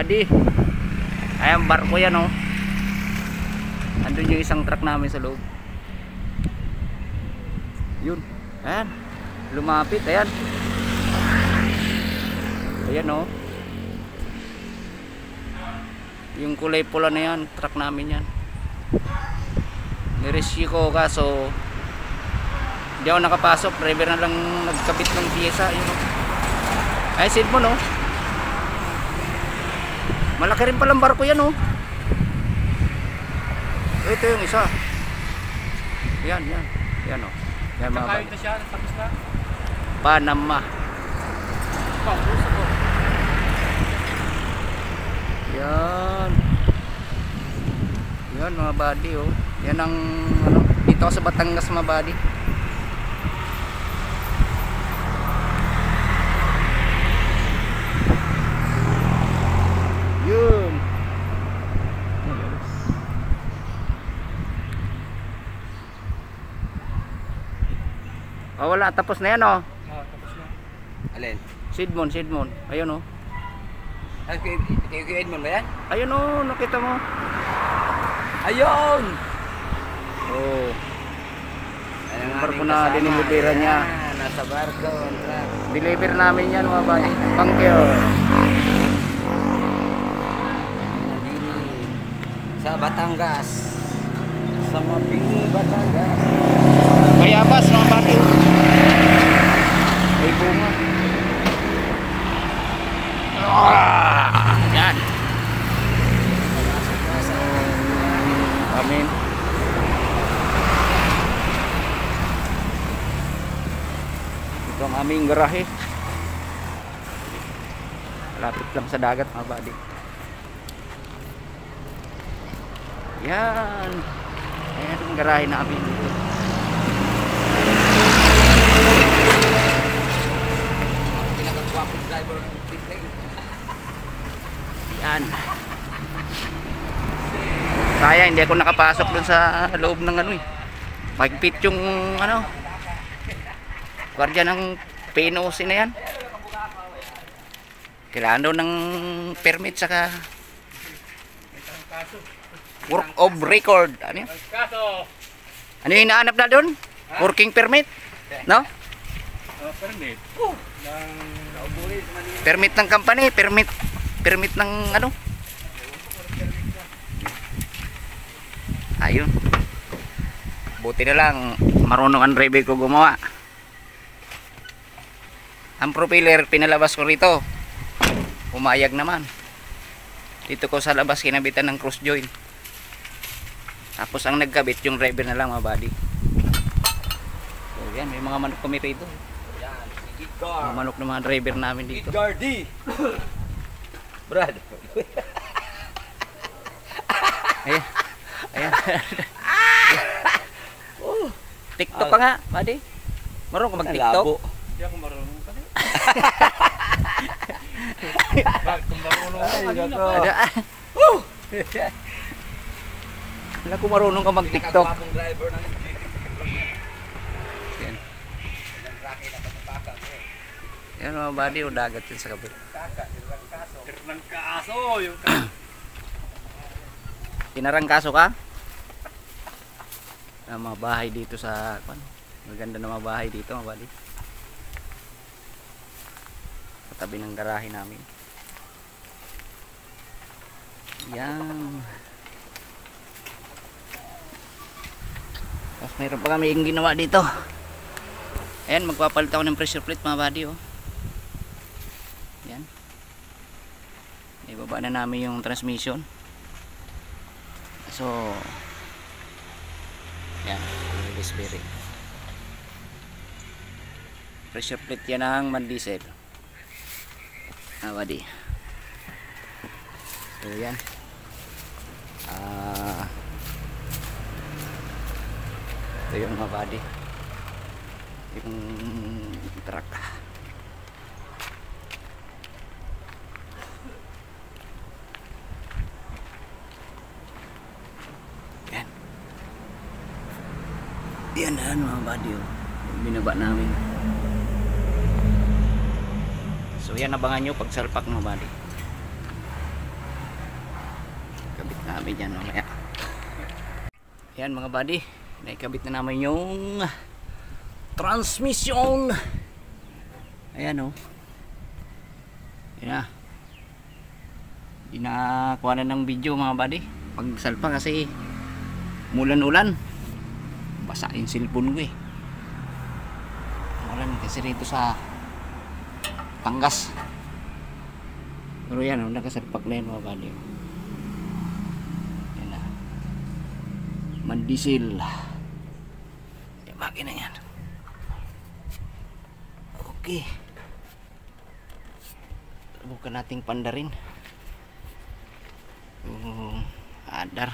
buddy. Ayan, barko yan oh. Andun yung isang truck namin sa loob. Yun. Ayan. Lumapit. Ayan. Ayan oh. Yung kulay pula na yan, truck namin yan. Nirescue ko kaso hindi ako nakapasok. Driver na lang nagkabit ng piyesa. Yun oh. Ay, seed mo no. Malaki rin palang barko yan oh. Ito yung isa. Yan, yan. Yan oh. Yan mga kahit na siya, tapos na. Panama. Yan. Yan mga buddy oh. Yan ang ano, dito sa Batangas mga buddy. Yun. Oh, wala, tapos na yan oh. Tapos na. Alin? Sidmon. Ayun oh. Ay, kay Edmond ba yan? Ayun oh, nakita mo. Ayun! Oh. Ayun Yung ang barko aming na kasama. dinilibera niya. Ayan, nasa barko. Deliver namin yan mga buddy. Thank you. Sa Batangas. Sa Maping Batangas. Bayabas mga buddy. May bunga. Yan. Amin. Ito ang aming garahe. Lapit lang sa dagat mga buddy. Yan. Ayan ang garahe namin dito. Pinaka-guwapong driver ng plane. Yan. Sayang hindi ako nakapasok dun sa loob ng ano eh. Magpit yung ano. Gwardiya ng PNOC na yan. Kailangan daw ng permit saka work of record. Ano yun? Ano yung hinahanap na doon? Working permit? No? Permit. Permit ng company, permit ng ano? Ayun. Buti na lang marunong ang driver ko gumawa. Ang propeller pinalabas ko rito. Umayag naman. Dito ko sa labas kinabitan ng cross joint. Tapos ang nagkabit yung driver na lang mga buddy. So yan, may mga manok kami rito. Yan, si Mga manok ng mga driver namin dito. Edgar D. Brad. Ayan. Ayan. TikTok ka nga, buddy. Marunong ka mag-TikTok? Hindi ako marunong kasi. Kung marunong ako kanina pa. Wala ko marunong ka mag-TikTok. Pinaka-guwapong driver ng Yan. Yan mga buddy, o dagat yun sa kabila. Tirnang kaaso. Yung Tinarangkaso ka? Mga bahay dito sa maganda na mga bahay dito mga buddy. Katabi ng garahe namin. Yan. Tapos mayroon pa kami yung ginawa dito. Ayan, magpapalit ako ng pressure plate mga buddy oh. Yan. Ibaba na namin yung transmission. So yan, release bearing. Pressure plate yan ang man-diesel. Buddy. So yan. Ito yung mga buddy. Yung truck. Yan. Yan na mga buddy. Binaba namin. So yan, abangan nyo pag salpak mga buddy. Kabit namin yan mamaya. Yan mga buddy, naikabit na namin yung transmission. Ayan o. Yan na. Di na kuha na ng video mga buddy. Pag salpa kasi mulan-ulan. Basa yung cellphone ko eh. Ulan kasi rito sa Tanggas. Pero yan o, nakasalpak na yan mga buddy. Yan na. Mandisil. Yung makina yan. Okay. Subukan nating pandarin. Adar.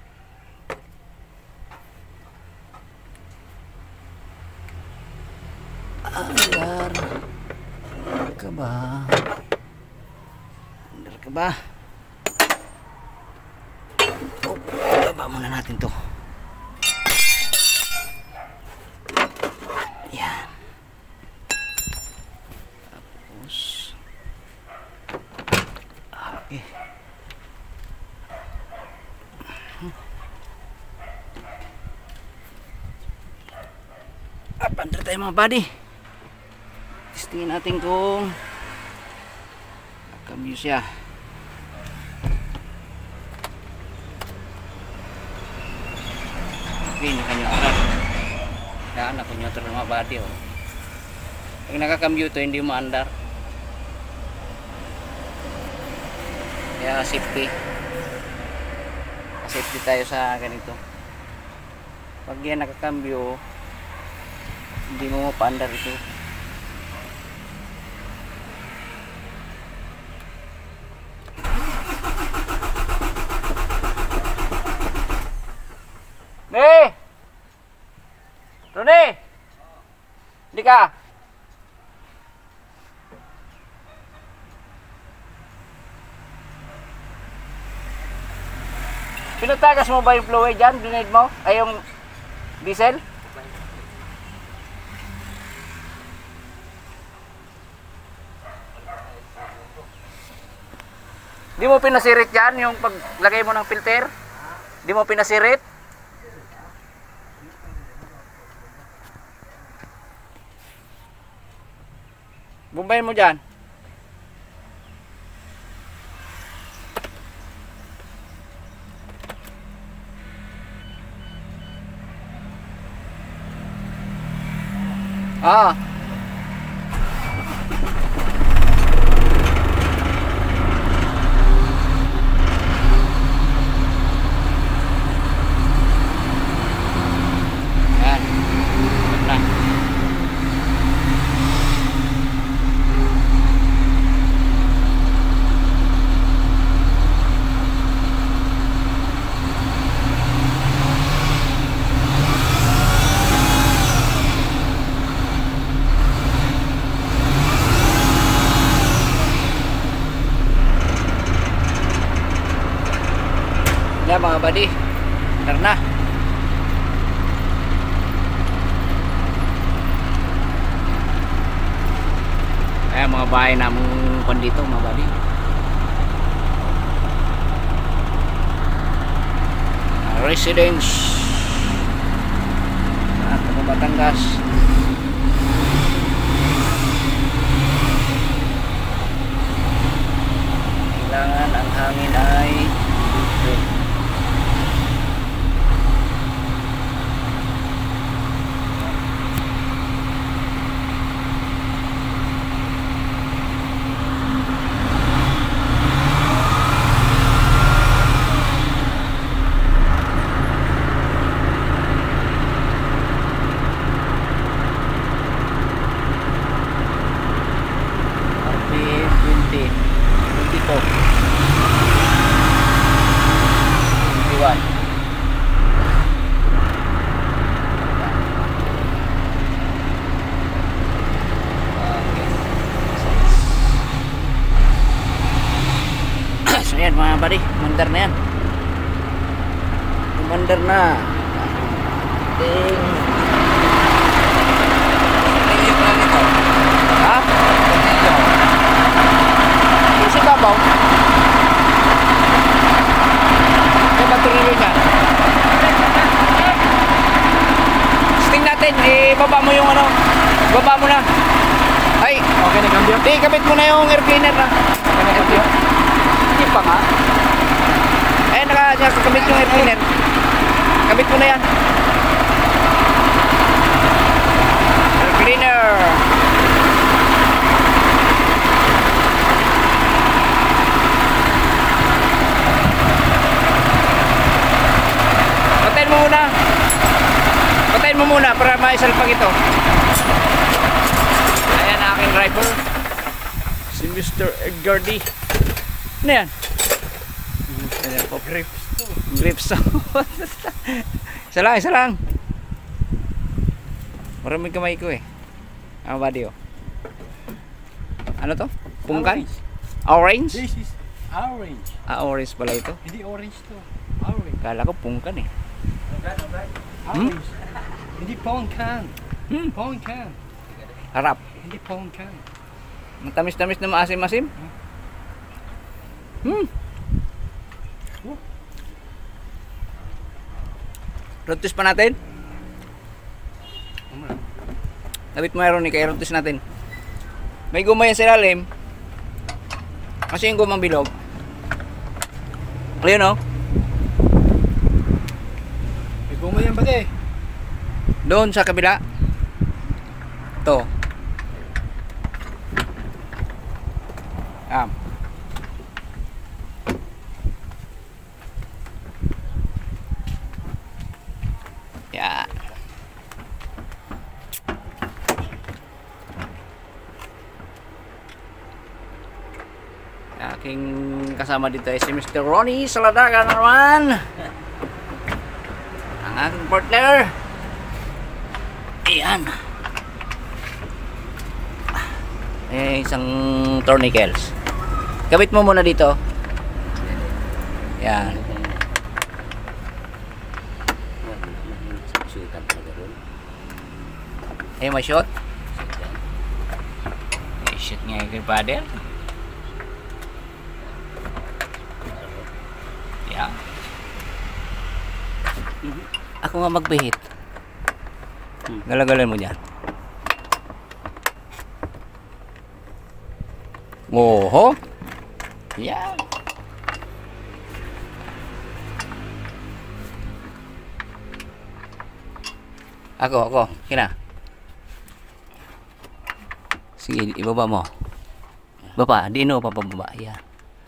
Adar. Adar ka ba? Adar ka ba? Oh, baba muna natin to. Yan. Tapos okay. Pandar tayo mga buddy. Testingin natin kung nakamute siya. Okay, naka-neutral. Yan, naka-neutral mga buddy oh. Pag nakakamute hindi umaandar. Kaya safety. Safety tayo sa ganito. Pag yan nakakambyo, hindi mo mapaandar ito. Ne! Rone! Hindi ka! Pinutagas mo ba yung fluid dyan? Dinid mo? Ay yung diesel? Di mo pinasirit yan yung paglagay mo ng filter? Di mo pinasirit? Bumbayin mo dyan. Ah. Yan. Nah. Yan mga buddy, benar na. Ayan mga bahay namong pandito mga buddy. Residence at Batangas. Kailangan ang hangin ay Ayan mga buddy, mandar na yan. Mandar na. Ha? Isi babaw. baba mo yung ano. Baba mo na. Ay, Okay na cambio? di, kabit mo na yung air cleaner na. Okay na cambio? Hindi pa nga. Eh, nakakabit yung air cleaner. Kabit mo na yan. Air cleaner. Patayin mo muna. Patayin mo muna para maisalpag ito. Ayan ang aking driver. Si Mr. Edgar D. Ano yan? Ayan po. Grips. Isa lang, isa lang. Maraming kamay ko eh. Ano ba diyo? Ano to? Pungkan? Orange? This is orange. Orange pala ito. Hindi orange to. Orange. Kala ko pungkan eh. Orange. Hindi pongkan. Hmm. Pongkan. Harap. Hindi pongkan. Matamis-tamis na maasim-asim. Hmm. Rotis pa natin. Labit mo meron ni kay rotis natin. May guma yan sa ilalim. Kasi yung gumang bilog. Ayun oh. May guma yan ba de? Doon sa kabila. To. Yan. Aking kasama dito ay si Mr. Ronnie Saladaga naman. Ang aking partner. Ayan. Isang tourniquets. Kabit mo muna dito. Yan. Ay, ma-shot? I-shoot nga yung paddle. Yeah. Ako nga magbihit. Galagalan mo dyan. Oho. Yeah. Ako. Kina. Sige, ibaba mo. Baba, dino papababa. Yan.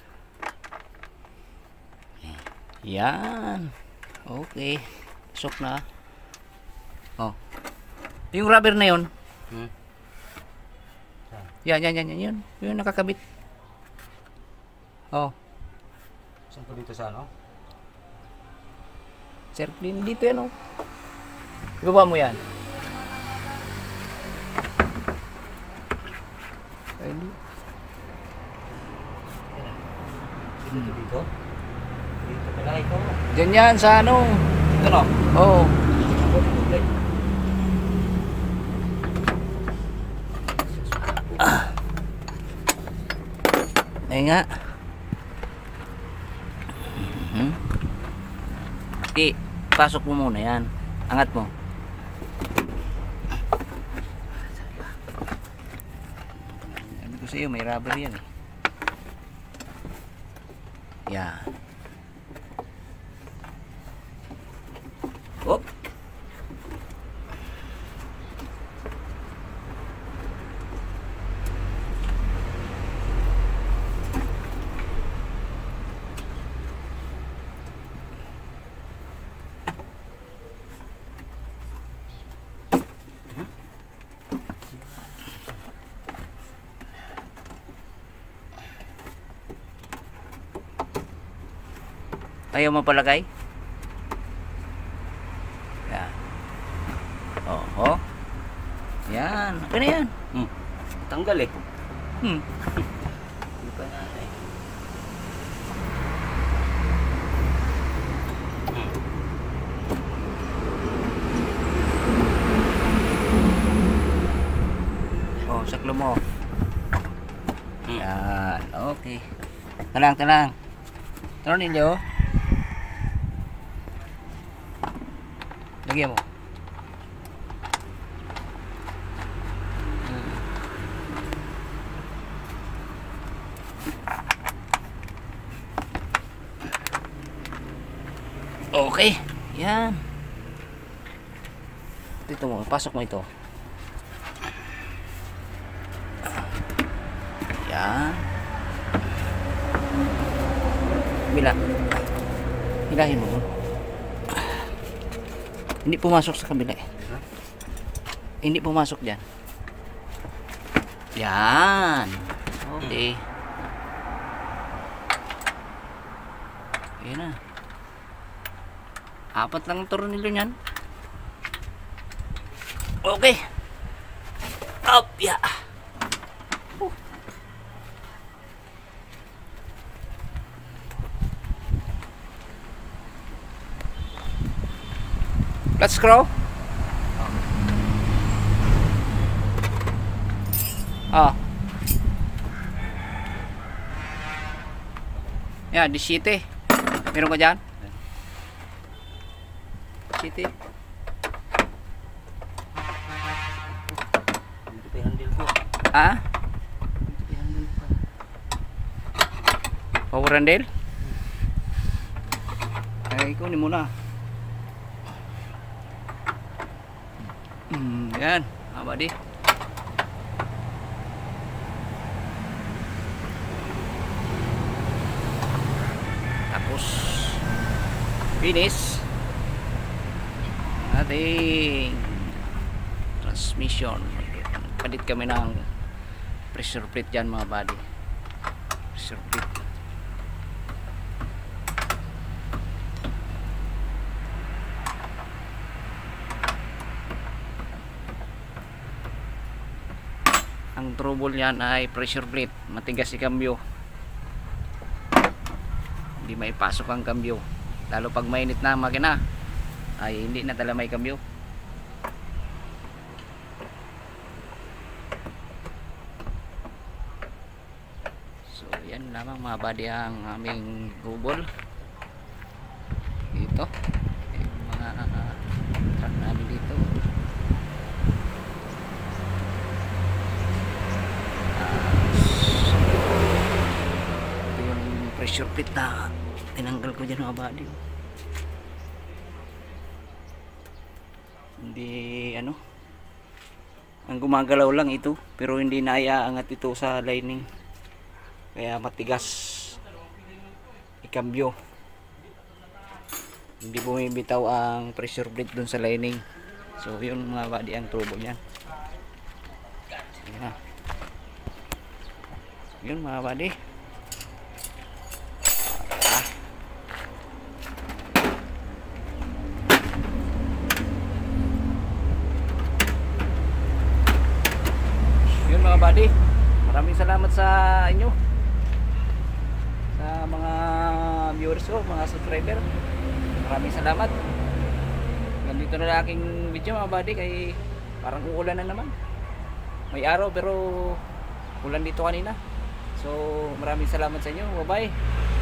Yan. Okay. Pasok na. Oh. Yung rubber na yun. Yan. Yung nakakabit. Oh. Saan po dito sa ano? Sir, dito yan oh. Ibaba mo yan. Dito? Dito pala ito. Diyan yan sa ano. Ito no? Oo. Ay nga. Di, pasok mo muna yan. Angat mo. Sabi ko sa iyo, may rubber yan eh. Yan. Op. Ayaw mo palagay? Yan. Oo. Yan. Okay na yan. Tanggal eh. Di pa na eh. Oh, saklo mo. Yan. Okay. Talang. Talang ninyo. Lagyan mo. Okay. Yan. Dito mo, pasok mo ito. Yan. Bila. Hilahin mo. Hindi pumasok sa kabila eh. Hindi pumasok dyan. Yan. Okay. Yan na. 4 lang ang tornilyo niyan. Okay. Up, yeah. Let's scroll. Yan, di city. Meron ka dyan? City. Dito pa yung handle ko. Ah? Dito pa yung handle ko. Power handle? Ay, kunin mo na. Yan, abadi. Tapos finish ating transmission. Palit kami ng pressure plate dyan mga buddy. Pressure plate. Ang trouble niyan ay pressure plate, matigas si cambio, hindi maipasok ang cambio, lalo pag mainit na ang makina ay hindi na tala may cambio. So yan lamang mga buddy ang aming gubol dito, yung mga truck namin dito. Pressure plate na tinanggal ko dyan mga buddy. Hindi ano, ang gumagalaw lang ito pero hindi naiaangat ito sa lining, kaya matigas ikambyo, hindi bumibitaw ang pressure plate dun sa lining. So yun mga buddy ang trouble niyan. Yun mga buddy. Yun mga buddy, maraming salamat sa inyo, sa mga viewers ko, mga subscriber. Maraming salamat. Ganito na lang aking video mga buddy, kay parang uulan na naman. May araw pero ulan dito kanina. So maraming salamat sa inyo. Bye bye.